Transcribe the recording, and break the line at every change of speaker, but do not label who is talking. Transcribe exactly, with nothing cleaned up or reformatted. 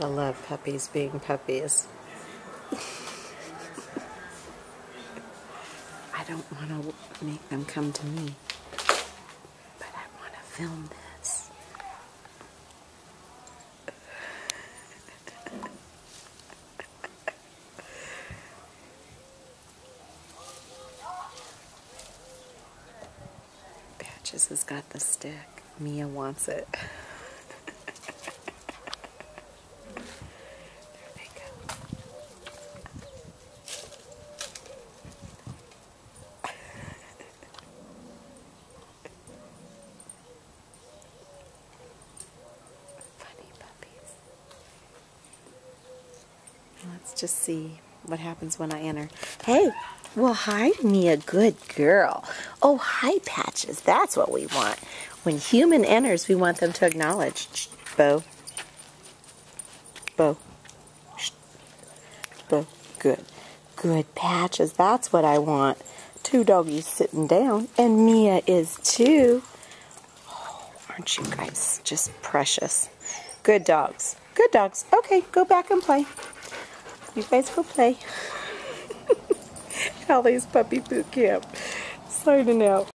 Gotta love puppies being puppies. I don't want to make them come to me, but I want to film this. Patches has got the stick. Mia wants it. Let's just see what happens when I enter. Hey, well, hi, Mia, good girl. Oh, hi, Patches. That's what we want. When human enters, we want them to acknowledge. Shh, Bo. Bo. Shh. Bo. Good. Good, Patches. That's what I want. Two doggies sitting down, and Mia is too. Oh, aren't you guys just precious? Good dogs. Good dogs. Okay, go back and play. You guys go play. Alyspuppy Boot Camp. Signing out.